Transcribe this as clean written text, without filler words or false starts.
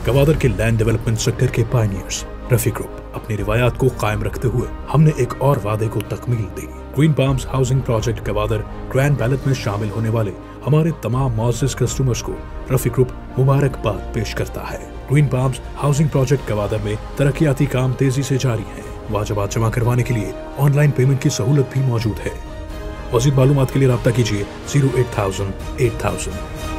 गवादर के land development sector के pioneers Rafi group अपनी रिवायात को कायम रखते हुए हमने एक और वादे को तकमील दी। Queen palms housing project Gwadar grand ballot में शामिल होने वाले हमारे तमाम मुअज़्ज़िज़ कस्टमर्स को रफी ग्रुप मुबारकबाद पेश करता है। Queen palms housing project Gwadar में तरक्याती काम तेजी से जारी है। वाजबात जमा करवाने के लिए ऑनलाइन पेमेंट की सहूलत भी मौजूद है। मज़ीद मालूमात के लिए राब्ता कीजिए 08000 8000।